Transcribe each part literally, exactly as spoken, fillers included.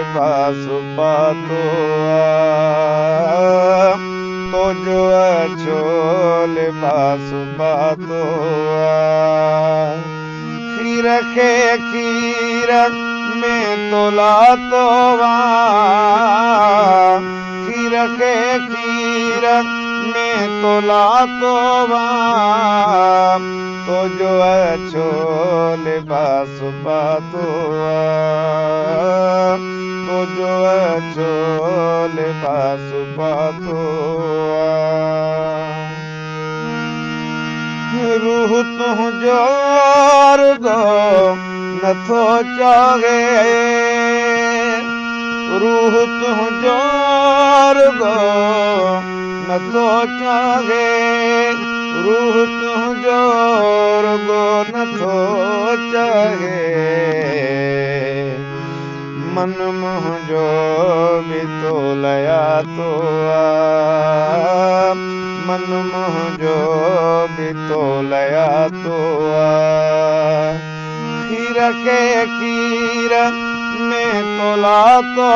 लिबास पातो तो जो अच्छो लिबास पातो खीर खे खीर में तोलातो खीर खे खीर में तोलातो तो जो अच्छो लिबास पातो तो जो अच्छो लिबास पातो रूह तुंहिंजो रुगो नथो चाहे रूह तुंहिंजो रुगो नथो चाहे रूह तुंहिंजो रुगो नथो चाहे मन मुंहिंजो बि तो लया तो मन मुंहिंजो बि तो लया तो खीर खे खीर में तोलातो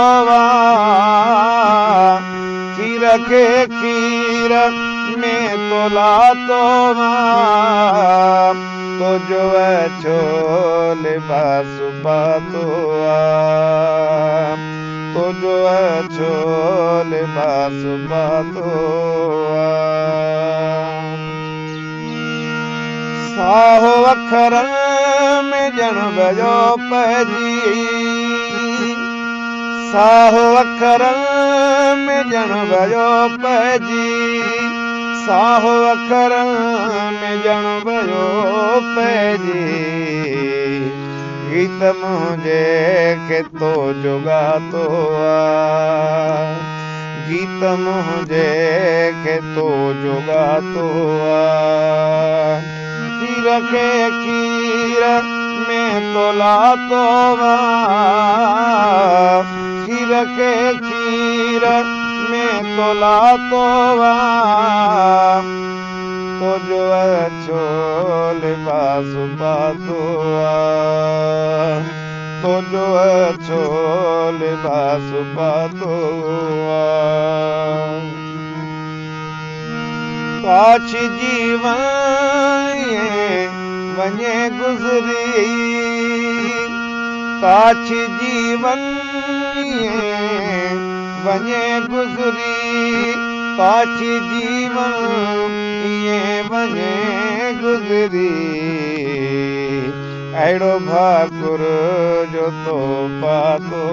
खीर खे खीर में तोलातो तो जो अच्छो लिबास पातो तो जो अच्छो लिबास पातो साहो अखर में ॼण वयो पइजी साहो अखर में ॼण वयो पइजी साहो अखर में ॼण वयो पइजी गीत मुंहिंजे खे तो जोगातो गीत मुंहिंजे खे तो जोगातो खीर खे खीर में तोलातो खीर खे खीर में तोलातो तो जो अच्छो लिबास पातो तो जो अच्छो लिबास पातो काश जीवन वञे गुज़री काश जीवन वञे गुज़री काश जीवन इएं वञे गुज़री अहिड़ो भाकुर जो तो पातो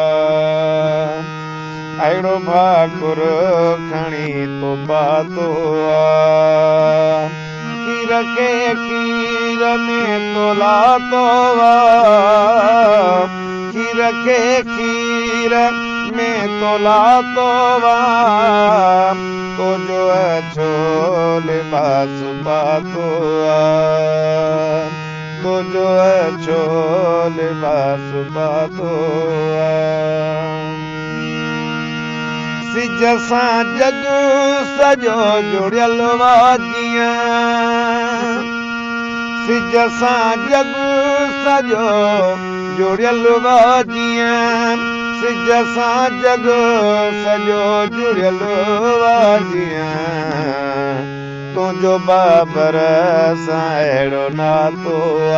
अहिड़ो भाकुर खणी तो पातो खीर खे खीर में तोलातो खीर खे खीर में तोलातो तो जो अच्छो लिबास पातो तो जो अच्छो लिबास पातो सिज सां जग सॼो जुड़ियल वाजियां सिज सां जग सॼो जुड़ियल वाजियां सिज सां जग सॼो जुड़ियल वाजियां तुंहिंजो बाबर सां अहिड़ो नातो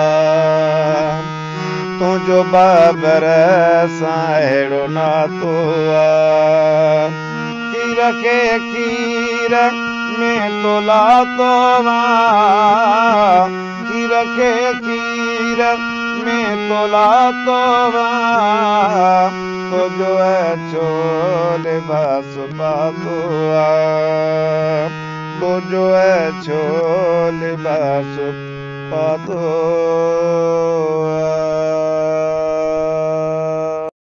तुंहिंजो बाबर सां अहिड़ो नातो खीर खे खीर में तोलातो खीर खे खीर में तोलातो तो जो अच्छो लिबास पातो तो जो अच्छो लिबास पातो